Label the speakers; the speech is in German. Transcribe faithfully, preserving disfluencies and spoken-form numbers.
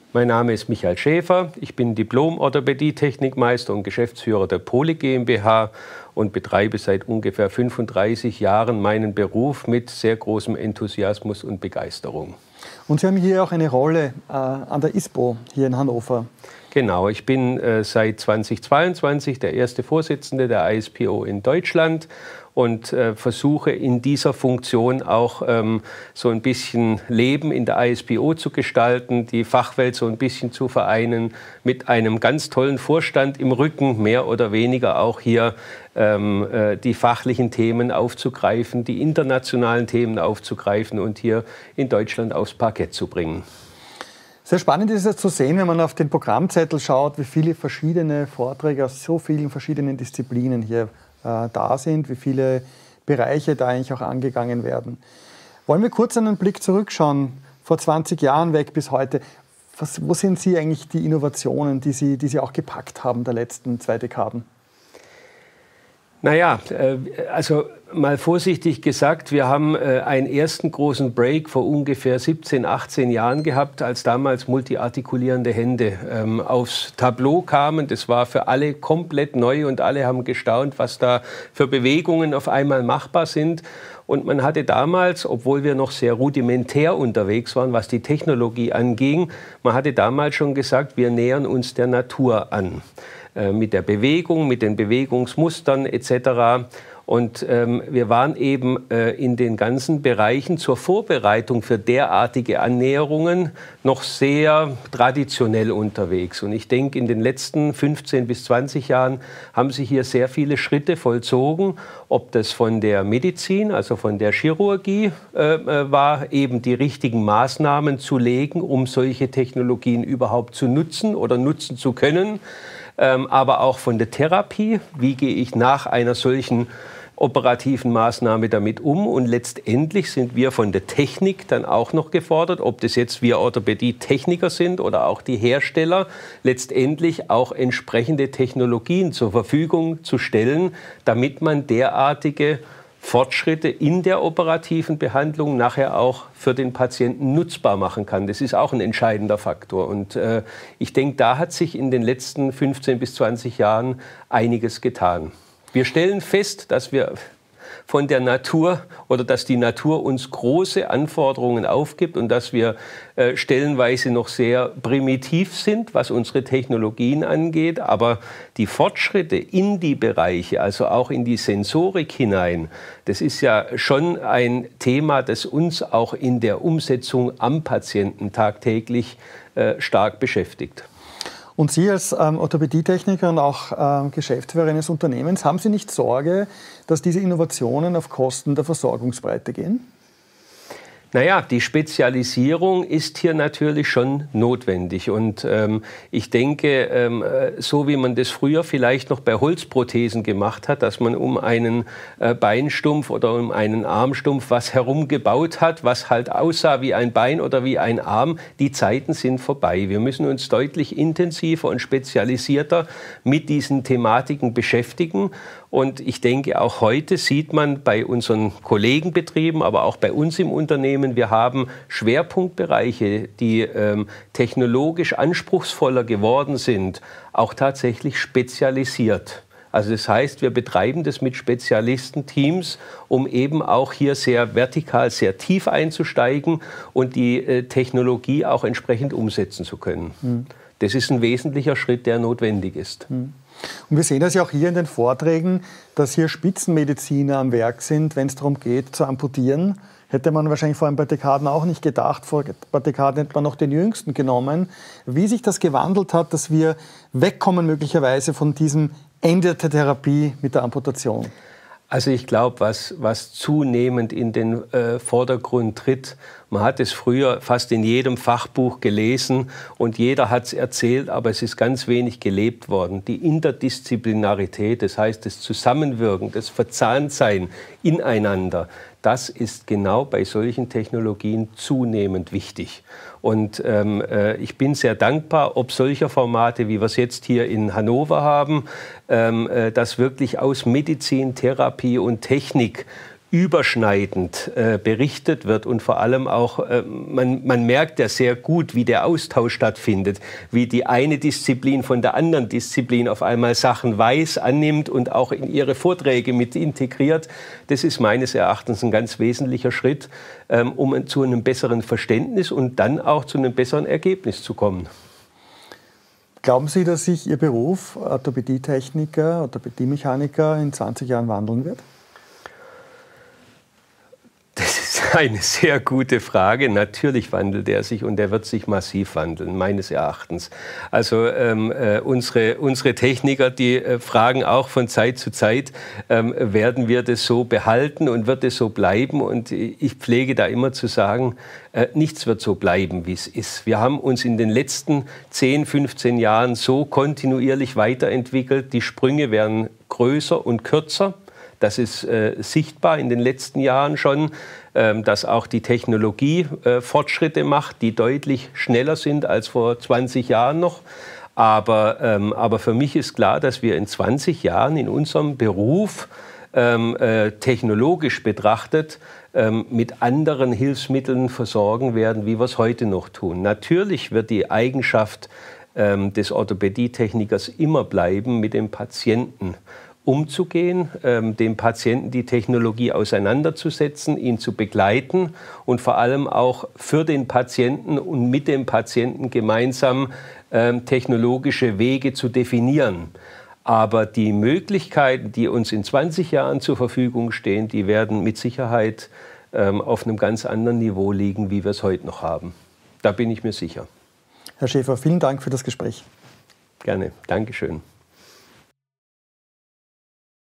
Speaker 1: Mein Name ist Michael Schäfer. Ich bin Diplom-Orthopädie-Technikmeister und Geschäftsführer der Poly GmbH und betreibe seit ungefähr fünfunddreißig Jahren meinen Beruf mit sehr großem Enthusiasmus und Begeisterung.
Speaker 2: Und Sie haben hier auch eine Rolle äh, an der ISPO hier in Hannover.
Speaker 1: Genau, ich bin äh, seit zweitausendzweiundzwanzig der erste Vorsitzende der I S P O in Deutschland und äh, versuche in dieser Funktion auch ähm, so ein bisschen Leben in der I S P O zu gestalten, die Fachwelt so ein bisschen zu vereinen, mit einem ganz tollen Vorstand im Rücken, mehr oder weniger auch hier ähm, äh, die fachlichen Themen aufzugreifen, die internationalen Themen aufzugreifen und hier in Deutschland aufs Parkett zu bringen.
Speaker 2: Sehr spannend ist es zu sehen, wenn man auf den Programmzettel schaut, wie viele verschiedene Vorträge aus so vielen verschiedenen Disziplinen hier äh, da sind, wie viele Bereiche da eigentlich auch angegangen werden. Wollen wir kurz einen Blick zurückschauen, vor zwanzig Jahren weg bis heute. Was, wo sind Sie eigentlich die Innovationen, die Sie, die Sie auch gepackt haben der letzten zwei Dekaden?
Speaker 1: Naja, also mal vorsichtig gesagt, wir haben einen ersten großen Break vor ungefähr siebzehn, achtzehn Jahren gehabt, als damals multiartikulierende Hände ähm, aufs Tableau kamen. Das war für alle komplett neu und alle haben gestaunt, was da für Bewegungen auf einmal machbar sind. Und man hatte damals, obwohl wir noch sehr rudimentär unterwegs waren, was die Technologie anging, man hatte damals schon gesagt, wir nähern uns der Natur an. Mit der Bewegung, mit den Bewegungsmustern et cetera. Und ähm, wir waren eben äh, in den ganzen Bereichen zur Vorbereitung für derartige Annäherungen noch sehr traditionell unterwegs. Und ich denke, in den letzten fünfzehn bis zwanzig Jahren haben sich hier sehr viele Schritte vollzogen, ob das von der Medizin, also von der Chirurgie äh, war, eben die richtigen Maßnahmen zu legen, um solche Technologien überhaupt zu nutzen oder nutzen zu können. Ähm, aber auch von der Therapie, wie gehe ich nach einer solchen operativen Maßnahme damit um. Und letztendlich sind wir von der Technik dann auch noch gefordert, ob das jetzt wir Orthopädie-Techniker sind oder auch die Hersteller, letztendlich auch entsprechende Technologien zur Verfügung zu stellen, damit man derartige Fortschritte in der operativen Behandlung nachher auch für den Patienten nutzbar machen kann. Das ist auch ein entscheidender Faktor. Und äh, ich denke, da hat sich in den letzten fünfzehn bis zwanzig Jahren einiges getan. Wir stellen fest, dass wir von der Natur oder dass die Natur uns große Anforderungen aufgibt und dass wir äh, stellenweise noch sehr primitiv sind, was unsere Technologien angeht. Aber die Fortschritte in die Bereiche, also auch in die Sensorik hinein, das ist ja schon ein Thema, das uns auch in der Umsetzung am Patienten tagtäglich äh, stark beschäftigt.
Speaker 2: Und Sie als ähm, Orthopädietechniker und auch ähm, Geschäftsführer eines Unternehmens, haben Sie nicht Sorge, dass diese Innovationen auf Kosten der Versorgungsbreite gehen?
Speaker 1: Naja, die Spezialisierung ist hier natürlich schon notwendig. Und ähm, ich denke, ähm, so wie man das früher vielleicht noch bei Holzprothesen gemacht hat, dass man um einen äh, Beinstumpf oder um einen Armstumpf was herumgebaut hat, was halt aussah wie ein Bein oder wie ein Arm, die Zeiten sind vorbei. Wir müssen uns deutlich intensiver und spezialisierter mit diesen Thematiken beschäftigen. Und ich denke, auch heute sieht man bei unseren Kollegenbetrieben, aber auch bei uns im Unternehmen, wir haben Schwerpunktbereiche, die ähm, technologisch anspruchsvoller geworden sind, auch tatsächlich spezialisiert. Also das heißt, wir betreiben das mit Spezialistenteams, um eben auch hier sehr vertikal, sehr tief einzusteigen und die äh, Technologie auch entsprechend umsetzen zu können. Mhm. Das ist ein wesentlicher Schritt, der notwendig ist.
Speaker 2: Mhm. Und wir sehen das ja auch hier in den Vorträgen, dass hier Spitzenmediziner am Werk sind, wenn es darum geht, zu amputieren. Hätte man wahrscheinlich vor ein paar Dekaden auch nicht gedacht. Vor ein paar Dekaden hätte man noch den Jüngsten genommen. Wie sich das gewandelt hat, dass wir wegkommen möglicherweise von diesem Ende der Therapie mit der Amputation.
Speaker 1: Also ich glaube, was, was zunehmend in den äh, Vordergrund tritt, man hat es früher fast in jedem Fachbuch gelesen und jeder hat es erzählt, aber es ist ganz wenig gelebt worden. Die Interdisziplinarität, das heißt das Zusammenwirken, das Verzahntsein ineinander, das ist genau bei solchen Technologien zunehmend wichtig. Und ähm, äh, ich bin sehr dankbar, ob solcher Formate, wie wir es jetzt hier in Hannover haben, ähm, äh, dass wirklich aus Medizin, Therapie und Technik überschneidend äh, berichtet wird und vor allem auch, äh, man, man merkt ja sehr gut, wie der Austausch stattfindet, wie die eine Disziplin von der anderen Disziplin auf einmal Sachen weiß, annimmt und auch in ihre Vorträge mit integriert. Das ist meines Erachtens ein ganz wesentlicher Schritt, ähm, um zu einem besseren Verständnis und dann auch zu einem besseren Ergebnis zu kommen.
Speaker 2: Glauben Sie, dass sich Ihr Beruf Orthopädietechniker, Orthopädiemechaniker in zwanzig Jahren wandeln wird?
Speaker 1: Das ist eine sehr gute Frage. Natürlich wandelt er sich und er wird sich massiv wandeln, meines Erachtens. Also ähm, äh, unsere, unsere Techniker, die äh, fragen auch von Zeit zu Zeit, ähm, werden wir das so behalten und wird es so bleiben? Und ich pflege da immer zu sagen, äh, nichts wird so bleiben, wie es ist. Wir haben uns in den letzten zehn, fünfzehn Jahren so kontinuierlich weiterentwickelt. Die Sprünge werden größer und kürzer. Das ist äh, sichtbar in den letzten Jahren schon, ähm, dass auch die Technologie äh, Fortschritte macht, die deutlich schneller sind als vor zwanzig Jahren noch. Aber, ähm, aber für mich ist klar, dass wir in zwanzig Jahren in unserem Beruf ähm, äh, technologisch betrachtet ähm, mit anderen Hilfsmitteln versorgen werden, wie wir es heute noch tun. Natürlich wird die Eigenschaft ähm, des Orthopädietechnikers immer bleiben, mit dem Patienten umzugehen, ähm, dem Patienten die Technologie auseinanderzusetzen, ihn zu begleiten und vor allem auch für den Patienten und mit dem Patienten gemeinsam ähm, technologische Wege zu definieren. Aber die Möglichkeiten, die uns in zwanzig Jahren zur Verfügung stehen, die werden mit Sicherheit ähm, auf einem ganz anderen Niveau liegen, wie wir es heute noch haben. Da bin ich mir sicher.
Speaker 2: Herr Schäfer, vielen Dank für das Gespräch.
Speaker 1: Gerne. Dankeschön.